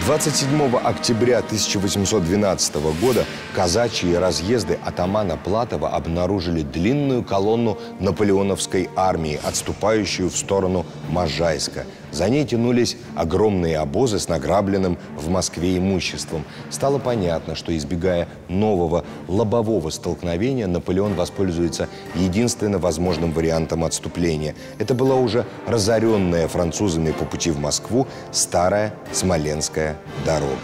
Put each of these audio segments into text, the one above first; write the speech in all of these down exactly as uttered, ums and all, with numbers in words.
двадцать седьмого октября тысяча восемьсот двенадцатого года казачьи разъезды атамана Платова обнаружили длинную колонну наполеоновской армии, отступающую в сторону Можайска. За ней тянулись огромные обозы с награбленным в Москве имуществом. Стало понятно, что, избегая нового лобового столкновения, Наполеон воспользуется единственно возможным вариантом отступления. Это была уже разоренная французами по пути в Москву старая Смоленская дорога.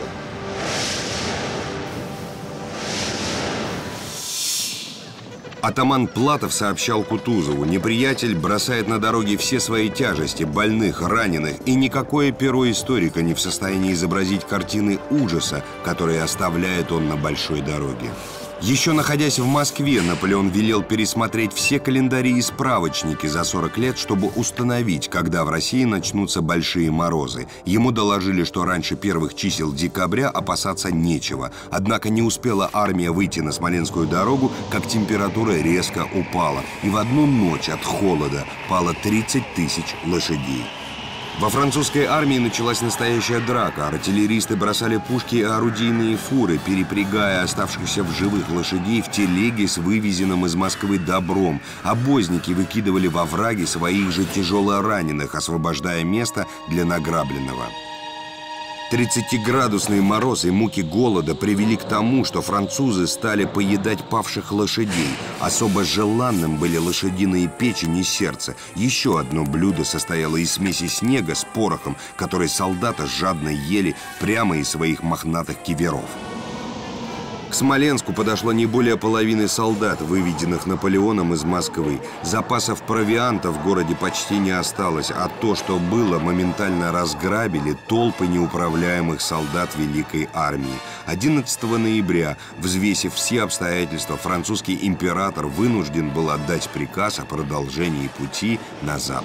Атаман Платов сообщал Кутузову: неприятель бросает на дороге все свои тяжести, больных, раненых, и никакое перо историка не в состоянии изобразить картины ужаса, которые оставляет он на большой дороге. Еще находясь в Москве, Наполеон велел пересмотреть все календари и справочники за сорок лет, чтобы установить, когда в России начнутся большие морозы. Ему доложили, что раньше первых чисел декабря опасаться нечего. Однако не успела армия выйти на Смоленскую дорогу, как температура резко упала. И в одну ночь от холода пало тридцать тысяч лошадей. Во французской армии началась настоящая драка. Артиллеристы бросали пушки и орудийные фуры, перепрягая оставшихся в живых лошадей в телеги с вывезенным из Москвы добром. Обозники выкидывали во враги своих же тяжело раненых, освобождая место для награбленного. тридцатиградусный мороз и муки голода привели к тому, что французы стали поедать павших лошадей. Особо желанным были лошадиные печень и сердце. Еще одно блюдо состояло из смеси снега с порохом, который солдаты жадно ели прямо из своих мохнатых киверов. К Смоленску подошло не более половины солдат, выведенных Наполеоном из Москвы. Запасов провианта в городе почти не осталось, а то, что было, моментально разграбили толпы неуправляемых солдат Великой армии. одиннадцатого ноября, взвесив все обстоятельства, французский император вынужден был отдать приказ о продолжении пути на запад.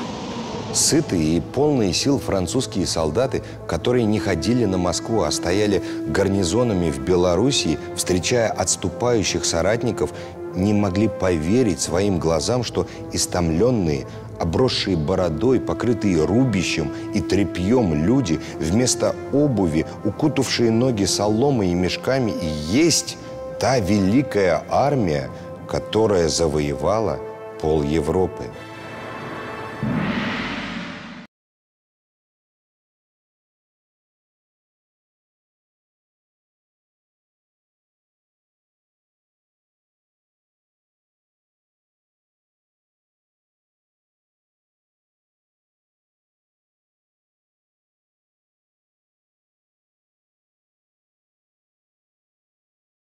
Сытые и полные сил французские солдаты, которые не ходили на Москву, а стояли гарнизонами в Белоруссии, встречая отступающих соратников, не могли поверить своим глазам, что истомленные, обросшие бородой, покрытые рубищем и тряпьем люди, вместо обуви, укутавшие ноги соломой и мешками, и есть та великая армия, которая завоевала пол Европы.